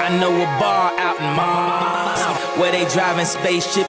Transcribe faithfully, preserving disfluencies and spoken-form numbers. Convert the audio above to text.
I know a bar out in Mars where they driving spaceship